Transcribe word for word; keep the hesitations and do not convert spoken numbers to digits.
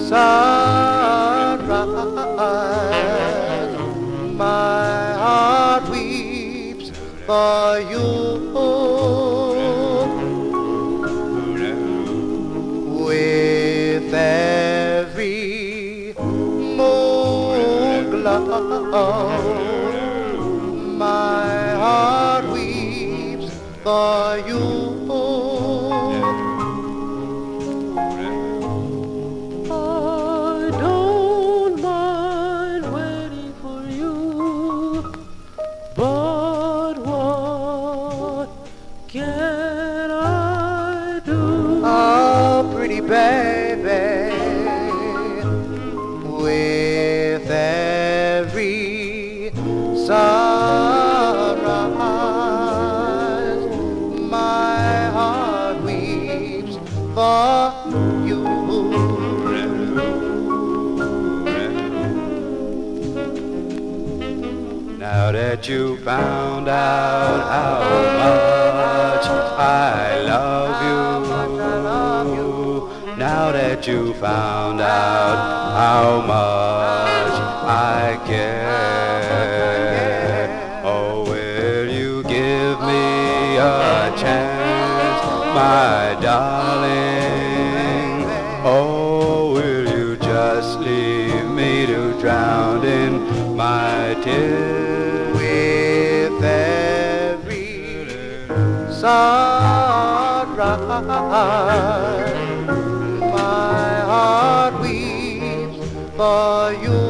sunrise, my heart weeps for you. With every moon glow, my heart weeps for you. Baby, with every sunrise, my heart weeps for you. Now that you found out how much I love you, now that you found out how much I care, oh, will you give me a chance, my darling? Oh, will you just leave me to drown in my tears? With every sunrise, my heart weeps for you.